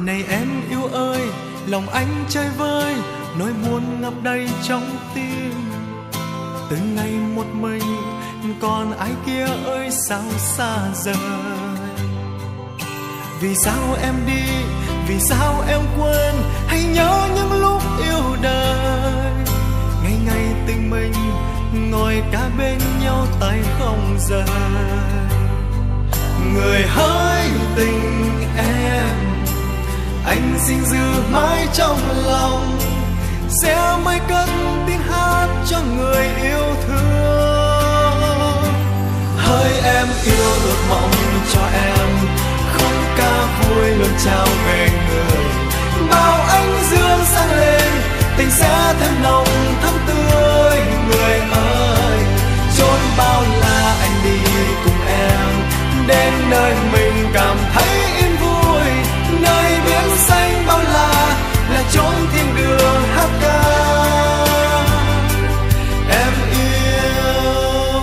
Này em yêu ơi, lòng anh chơi vơi, nỗi buồn ngập đầy trong tim. Từng ngày một mình, còn ai kia ơi sao xa rời. Vì sao em đi, vì sao em quên, hay nhớ những lúc yêu đời. Ngày ngày tình mình, ngồi cả bên nhau tay không rời. Người hỡi tình em, anh xin giữ mãi trong lòng, sẽ mãi cất tiếng hát cho người yêu thương. Hỡi em yêu ước mong cho em, khúc ca vui luôn trao về người. Bao ánh dương sáng lên, tình sẽ thêm nồng thắm tươi. Người ơi, chốn bao la anh đi cùng em, đến nơi mình cảm thấy yên vui. Nơi biển xanh bao la là chốn thiên đường hát ca em yêu.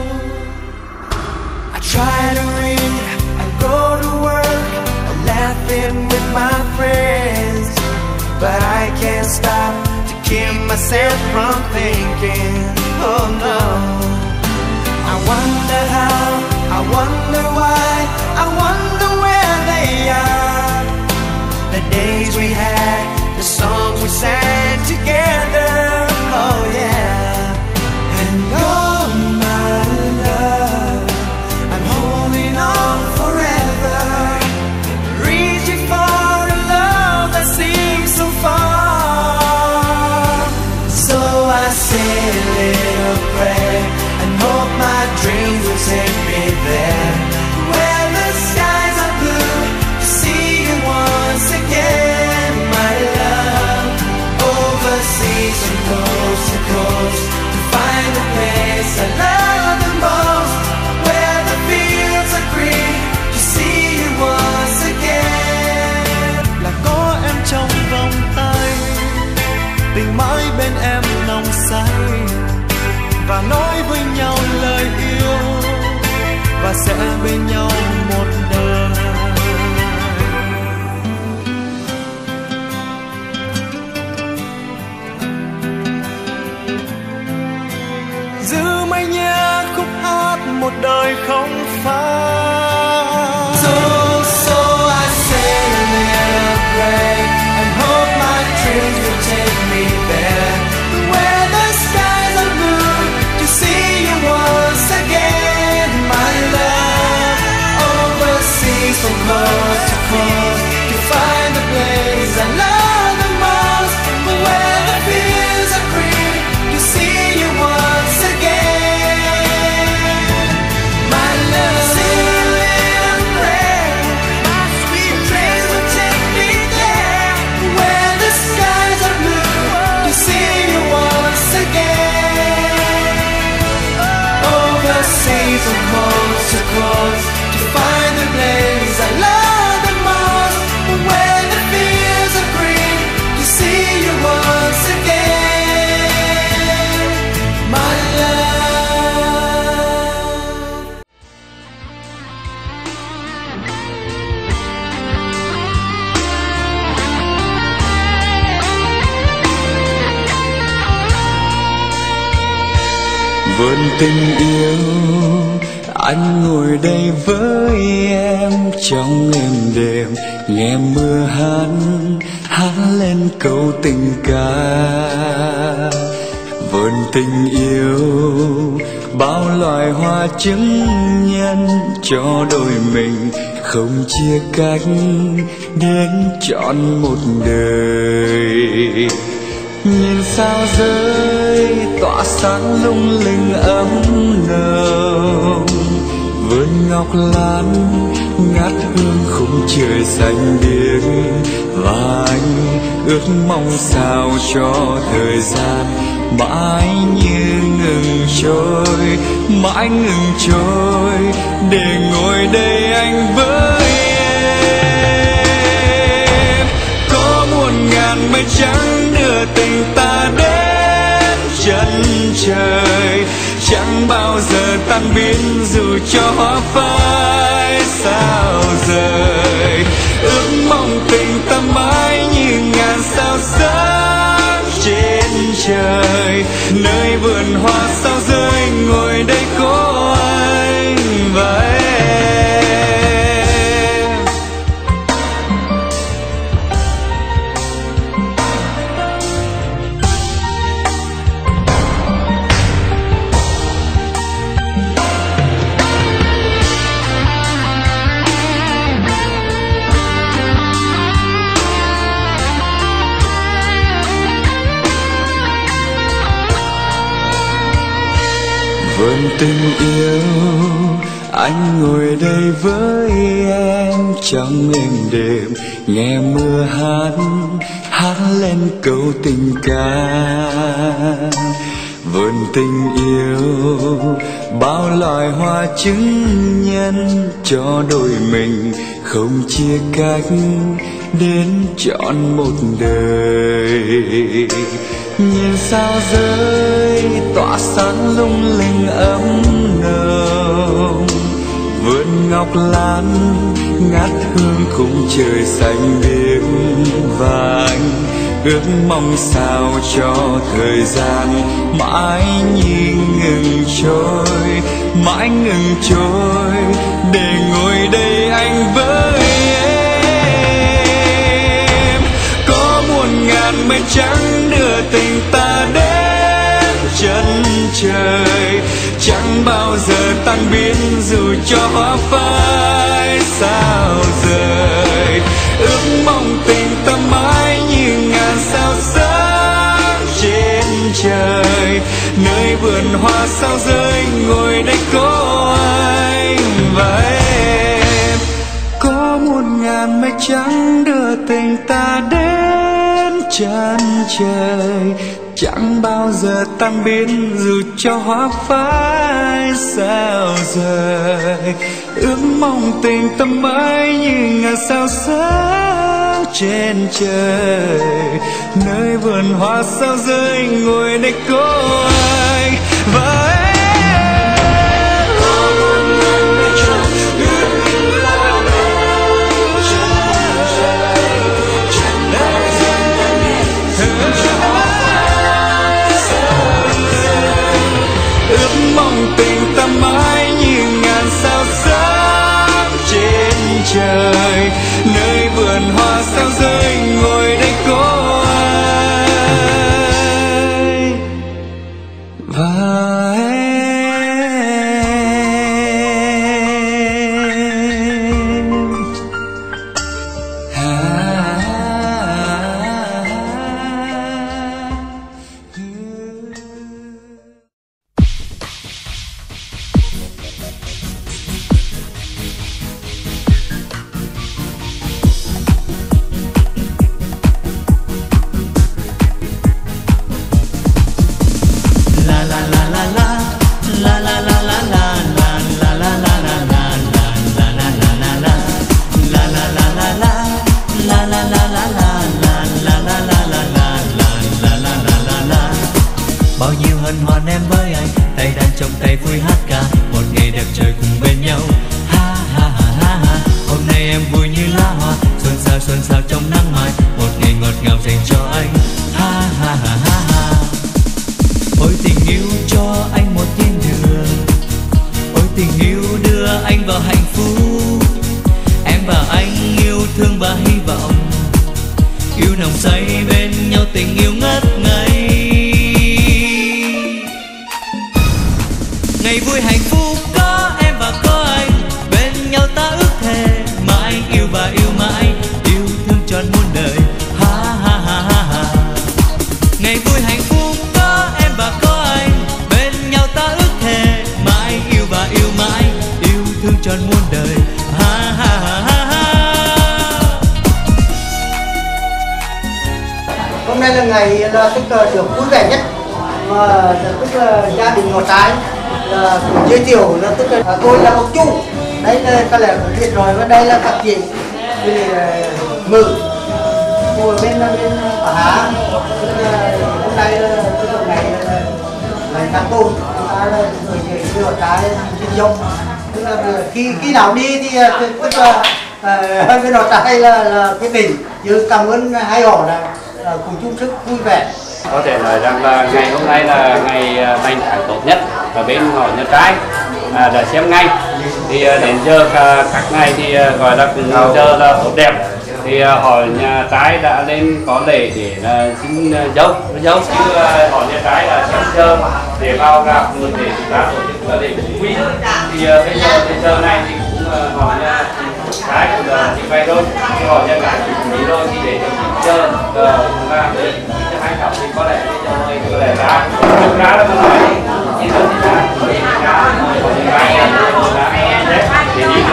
I try to read, I go to work, I'm laughing with my friends, but I can't stop to keep myself from thinking. Oh no, I wonder how, I wonder why, I wonder where they are. The days we had, the songs we sang together. Oh yeah. And oh my love, I'm holding on forever, reaching for a love that seems so far. So I say a little prayer and hope my dreams will take me there, where the skies are blue, to see you once again, my love. Overseas from coast to coast, to find the place I love the most, where the fields are green, to see you once again. Là có em trong vòng tay, tình mãi bên em nồng say, và nói với nhau lời yêu, và sẽ bên nhau một đời. Giữ mãi nhé khúc hát một đời không phai. So I say a little prayer and hope my dreams will take me there, where the skies are blue, to see you once again, my love. Overseas from coast to coast, to find the place I love the most, where the fields are green, to see you once again, my love. Say a little prayer, my sweet dreams will take me there, where the skies are blue, to see you once again. Overseas from coast to coast, to find the place I love the most, where the fields are green, to see you once again, my love. Vườn tình yêu, anh ngồi đây với em trong êm đềm, nghe mưa hát lên câu tình ca. Vườn tình yêu, bao loài hoa chứng nhân cho đôi mình không chia cách đến trọn một đời. Nhìn sao rơi tỏa sáng lung linh ấm nồng, vườn ngọc lan ngát hương khung trời xanh biếc, và anh ước mong sao cho thời gian mãi như ngừng trôi, mãi ngừng trôi, để ngồi đây anh với em. Có muôn ngàn mây trắng đưa tình ta đến chân trời, chẳng bao giờ tan biến dù cho hoa phai sao rời. Ước mong tình ta vườn tình yêu. Anh ngồi đây với em trong êm đềm, nghe mưa hát lên câu tình ca. Vườn tình yêu bao loài hoa chứng nhân cho đôi mình không chia cách đến trọn một đời. Nhìn sao rơi tỏa sáng lung linh ấm nồng, vườn ngọc lan ngát hương khung trời xanh biếc vàng. Ước mong sao cho thời gian mãi ngừng trôi, mãi ngừng trôi, để ngồi đây anh với em. Có muôn ngàn mây trắng đưa tình ta đến chân trời, chẳng bao giờ tan biến dù cho hoa phai sao rời. Ước mong tình ta mãi như ngàn sao sáng trên trời, nơi vườn hoa sao rơi ngồi đây có anh và em. Có muôn ngàn mây trắng đưa tình ta đến chân trời, chẳng bao giờ tan biến dù cho hoa phai sao rời. Ước mong tình ta mãi như ngàn sao sáng trên trời, nơi vườn hoa sao rơi ngồi đây có anh và em. Tình ta mãi như ngàn sao sáng trên trời, nơi vườn hoa sao rơi ngồi đây có ai và em. Bao nhiêu hân hoan em với anh, tay đàn trong tay vui hát ca, một ngày đẹp trời cùng bên nhau. Ha ha ha ha ha. Hôm nay em vui như lá hoa, xuân sao trong nắng mai, một ngày ngọt ngào dành cho anh. Ha ha ha ha ha. Ôi tình yêu cho anh một thiên đường, ôi tình yêu đưa anh vào hạnh phúc. Em và anh yêu thương và hy vọng, yêu nồng say bên nhau, tình yêu ngất ngây. Ngày vui hạnh phúc có em và có anh, bên nhau ta ước thề mãi yêu và yêu mãi, yêu thương trọn muôn đời. Ha ha ha ha ha. Ngày vui hạnh phúc có em và có anh, bên nhau ta ước thề mãi yêu và yêu mãi, yêu thương trọn muôn đời. Ha ha ha ha ha. Hôm nay là ngày là tức là được vui vẻ nhất, mà tức là gia đình họ trai là giới thiệu là tức là tôi là một chú, đấy là có lẽ biết rồi, và đây là các chị thì mừng ngồi bên bà Hà. Hôm nay là tức là ngày tháng tôi ta là người họ trai sinh giống, tức là khi nào đi thì tức là bên họ trai là cái tình chứ. Cảm ơn hai họ là cùng chung sức vui vẻ. Có thể nói rằng là ngày hôm nay là ngày thành tháng tốt nhất ở bên họ nhà trai đã xem ngay. Thì đến giờ các ngày thì gọi là cùng giờ là tốt đẹp, thì họ nhà trai đã lên có lễ để xin dâu chứ họ nhà trai là xem giờ để vào gặp người để chúng ta tổ chức là để quý. Thì bây giờ này thì cũng họ nhà trai cũng là như vậy thôi, thì họ nhà gái cũng đi rồi, thì để giờ là để hai cặp thì có lẽ bây giờ có lẽ ra thực ra là tôi nói chỉ đơn thì ra để đi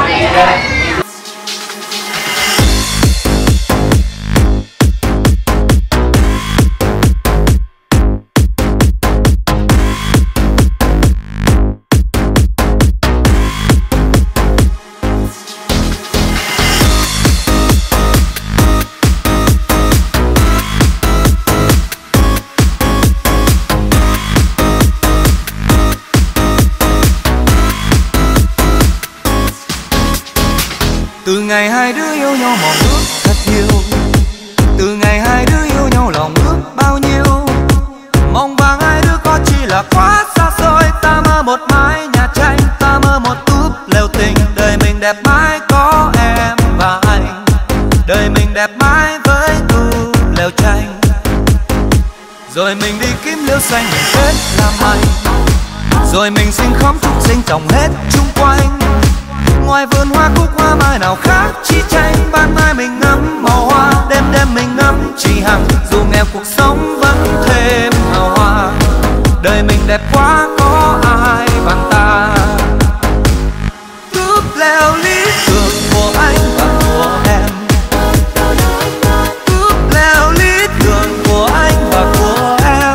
từ ngày hai đứa yêu nhau mong ước thật nhiều, từ ngày hai đứa yêu nhau lòng ước bao nhiêu, mong vàng hai đứa có chỉ là quá xa xôi. Ta mơ một mái nhà tranh, ta mơ một túp lều tình, đời mình đẹp mãi có em và anh, đời mình đẹp mãi với túp lều tranh. Rồi mình đi kiếm liễu xanh mình kết làm anh, rồi mình xin khóm trúc xinh trồng hết chung quanh. Ngoài vườn hoa cúc hoa mai nào khác chi tranh, ban mai mình ngắm màu hoa, đêm đêm mình ngắm chỉ hằng. Dù nghèo cuộc sống vẫn thêm hào hoa, đời mình đẹp quá có ai bằng ta. Túp lều lý tưởng của anh và của em, túp lều lý tưởng của anh và của em,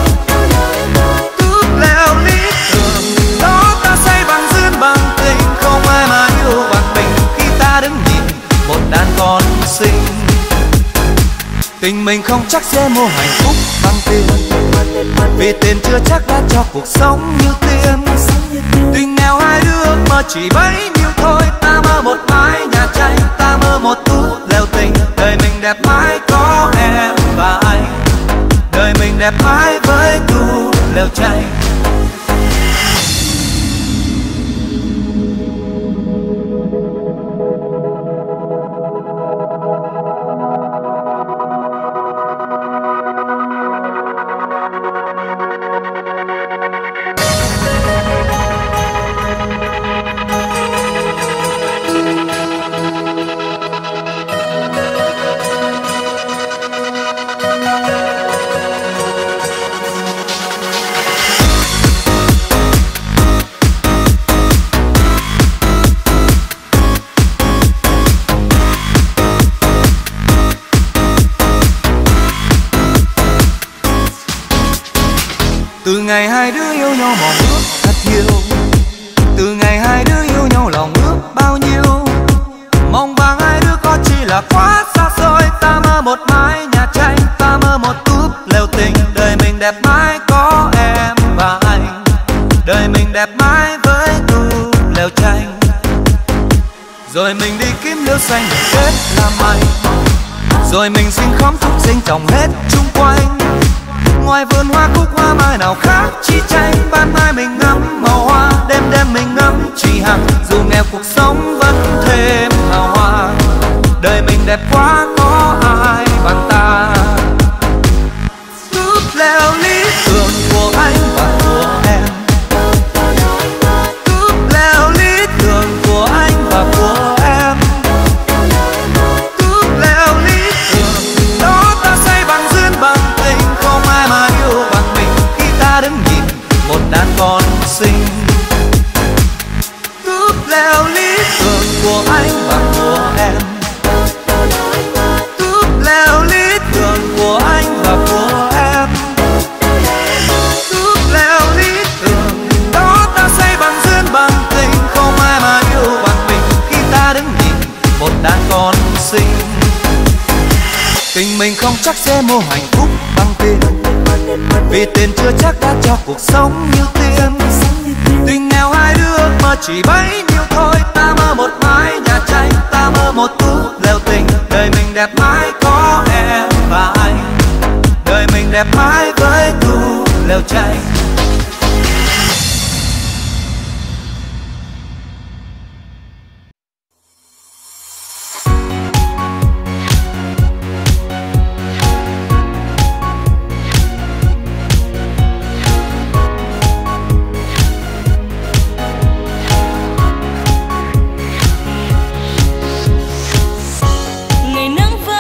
túp lều lý tưởng đó ta xây bằng duyên bằng tình, không ai mà yêu bằng mình khi ta đứng nhìn một đàn con xinh. Tình mình không chắc sẽ mua hạnh phúc bằng tiền, vì tiền chưa chắc đã cho cuộc sống như tiền. Tình nghèo hai đứa mơ chỉ bấy nhiêu thôi, ta mơ một mái nhà tranh, ta mơ một túp lều tình, đời mình đẹp mãi có em và anh, đời mình đẹp mãi với túp lều tranh. Từ ngày hai đứa yêu nhau mong ước thật nhiều, từ ngày hai đứa yêu nhau lòng ước bao nhiêu, mong vàng hai đứa có chỉ là quá xa xôi. Ta mơ một mái nhà tranh, ta mơ một túp lều tình, đời mình đẹp mãi có em và anh, đời mình đẹp mãi với túp lều tranh. Rồi mình đi kiếm liễu xanh mình kết làm anh, rồi mình xin khóm trúc xinh trồng hết chung quanh. Ngoài vườn hoa cúc hoa mai nào khác chi tranh, ban mai mình ngắm màu hoa, đêm đêm mình ngắm chỉ hằng. Dù nghèo cuộc sống vẫn thêm hào hoa, đời mình đẹp quá có ai bằng ta. Túp lều lý tưởng của anh và của em, túp lều lý tưởng của anh và của em, túp lều lý tưởng đó ta xây bằng duyên bằng tình, không ai mà yêu bằng mình khi ta đứng nhìn một đàn con xinh. Túp lều lý tưởng của anh và của em, túp lều lý tưởng của anh và của em, túp lều lý tưởng đó ta xây bằng duyên bằng tình, không ai mà yêu bằng mình khi ta đứng nhìn một đàn con xinh. Tình mình không chắc sẽ mua hạnh phúc bằng tiền, vì tiền chưa chắc đã cho cuộc sống như tiền. Tình nghèo hai đứa mơ chỉ bấy nhiêu thôi, ta mơ một mái nhà tranh, ta mơ một túp lều tình, đời mình đẹp mãi có em và anh, đời mình đẹp mãi với túp lều tranh.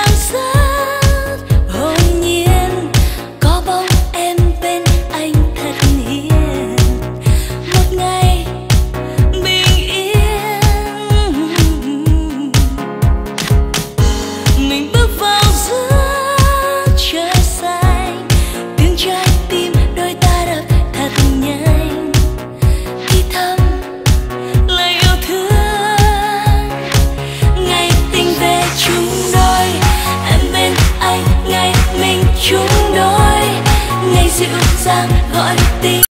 Hồn nhiên có bóng em bên anh thật chung đôi, ngày dịu dàng gọi tim.